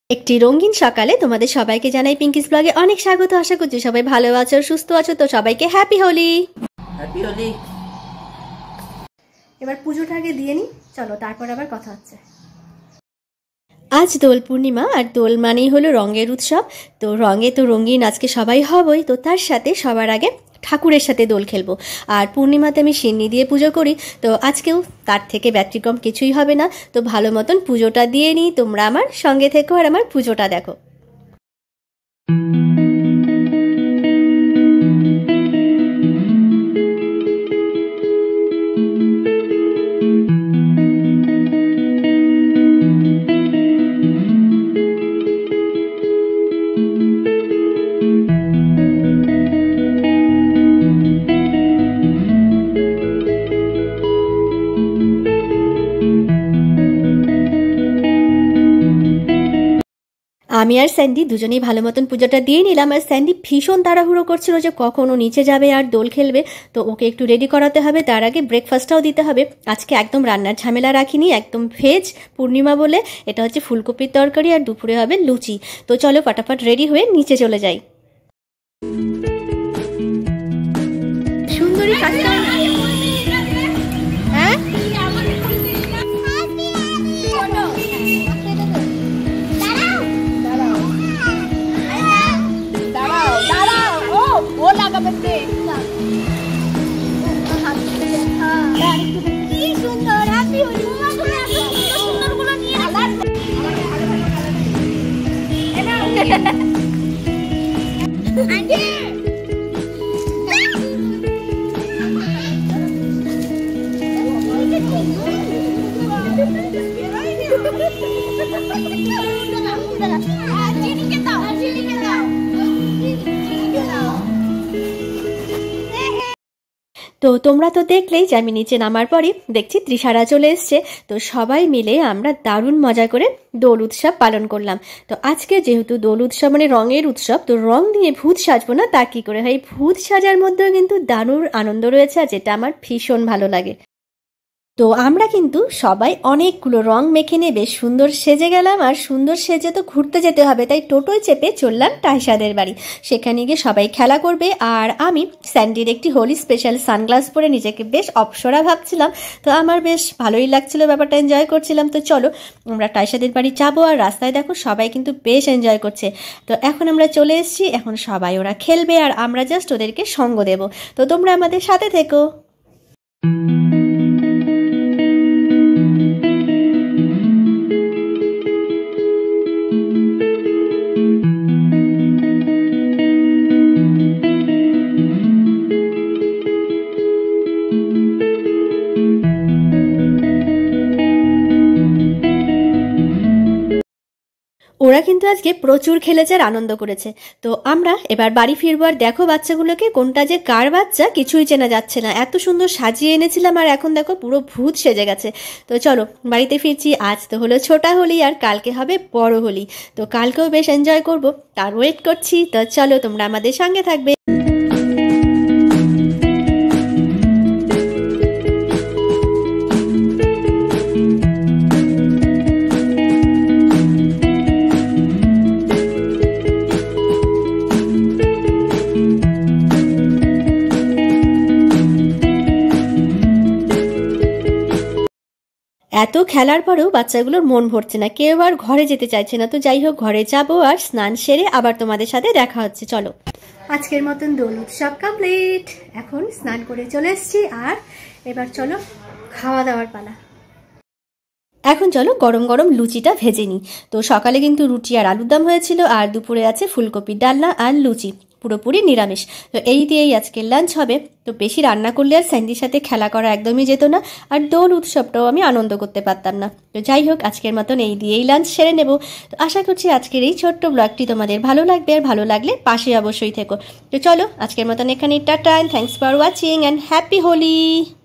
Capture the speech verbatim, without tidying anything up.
একটি রঙিন সকালে তোমাদের সবাইকে জানাই পিঙ্কিস ব্লগে অনেক স্বাগত। আশা করছি সবাই ভালো আছো, সুস্থ আছো। তো সবাইকে হ্যাপি হোলি। হ্যাপি হোলি। এবার পুজোটা আগে দিয়ে নি, চলো তারপর আবার কথা হচ্ছে। আজ দোল পূর্ণিমা, আর দোল মানেই হলো রঙের উৎসব। তো রঙে তো রঙিন আজকে সবাই হবই। তো তার সাথে সবার আগে ঠাকুরের সাথে দোল খেলবো। আর পূর্ণিমাতে আমি সিন্নি দিয়ে পুজো করি, তো আজকেও তার থেকে ব্যতিক্রম কিছুই হবে না। তো ভালো মতন পুজোটা দিয়ে নিই, তোমরা আমার সঙ্গে থেকো আর আমার পুজোটা দেখো। আমি আর স্যান্ডি দুজনেই ভালো মতন পুজোটা দিয়ে নিলাম। আর স্যান্ডি ভীষণ তাড়াহুড়ো করছিল যে কখন ও নিচে যাবে আর দোল খেলবে, তো ওকে একটু রেডি করাতে হবে। তার আগে ব্রেকফাস্টটাও দিতে হবে। আজকে একদম রান্নার ঝামেলা রাখিনি, একদম ভেজ পূর্ণিমা বলে। এটা হচ্ছে ফুলকপির তরকারি আর দুপুরে হবে লুচি। তো চলো ফটাফট রেডি হয়ে নিচে চলে যাই। সুন্দরী কাজটা হ্যাঁ তো তোমরা তো দেখলেই যে আমি নিচে নামার পরই দেখছি তৃষারা চলে এসছে। তো সবাই মিলে আমরা দারুণ মজা করে দোল উৎসব পালন করলাম। তো আজকে যেহেতু দোল উৎসব মানে রঙের উৎসব, তো রং নিয়ে ভূত সাজবো না তা কি করে হয়। ভূত সাজার মধ্যেও কিন্তু দারুণ আনন্দ রয়েছে, আর যেটা আমার ভীষণ ভালো লাগে। তো আমরা কিন্তু সবাই অনেকগুলো রং মেখে নিয়ে বেশ সুন্দর সেজে গেলাম। আর সুন্দর সেজে তো ঘুরতে যেতে হবে, তাই টোটোয় চেপে চললাম টাইসাদের বাড়ি। সেখানে গিয়ে সবাই খেলা করবে, আর আমি স্যান্ডির একটি হোলি স্পেশাল সানগ্লাস পরে নিজেকে বেশ অপসরা ভাবছিলাম। তো আমার বেশ ভালোই লাগছিল, ব্যাপারটা এনজয় করছিলাম। তো চলো আমরা টাইসাদের বাড়ি যাবো। আর রাস্তায় দেখো সবাই কিন্তু বেশ এনজয় করছে। তো এখন আমরা চলে এসেছি, এখন সবাই ওরা খেলবে আর আমরা জাস্ট ওদেরকে সঙ্গ দেব। তো তোমরা আমাদের সাথে থেকো। ওরা কিন্তু আজকে প্রচুর খেলেছে আর আনন্দ করেছে। তো আমরা এবার বাড়ি ফিরবো। আর দেখো বাচ্চাগুলোকে কোনটা যে কার বাচ্চা কিছুই চেনা যাচ্ছে না, এত সুন্দর সাজিয়ে এনেছিলাম আর এখন দেখো পুরো ভূত সেজে গেছে। তো চলো বাড়িতে ফিরছি। আজ তো হলো ছোটা হোলি আর কালকে হবে বড় হোলি। তো কালকেও বেশ এনজয় করবো, তার ওয়েট করছি। তো চলো তোমরা আমাদের সঙ্গে থাকবে। এত খেলার পরেও বাচ্চাগুলোর মন ভরছে না, কেউ আর ঘরে যেতে চাইছে না। তো যাই হোক, ঘরে যাবো আর স্নান সেরে আবার তোমাদের সাথে দেখা হচ্ছে। চলো আজকের মতন দোল উৎসব কমপ্লিট। এখন স্নান করে চলে এসেছি, আর এবার চলো খাওয়া দাওয়ার পালা। এখন চলো গরম গরম লুচিটা ভেজে নিই। তো সকালে কিন্তু রুটি আর আলুর দম হয়েছিল, আর দুপুরে আছে ফুলকপির ডালনা আর লুচি, পুরোপুরি নিরামিষ। তো এই দিয়েই আজকে লাঞ্চ হবে। তো বেশি রান্না করলে আর স্যান্ডির সাথে খেলা করা একদমই যেত না, আর দোল উৎসবটাও আমি আনন্দ করতে পারতাম না। তো যাই হোক, আজকের মতন এই দিয়েই লাঞ্চ সেরে নেব। তো আশা করছি আজকের এই ছোট্ট ব্লগটি তোমাদের ভালো লাগবে, আর ভালো লাগলে পাশে অবশ্যই থেকো। তো চলো আজকের মতন এখানেই tata, and thanks for watching, and happy Holi.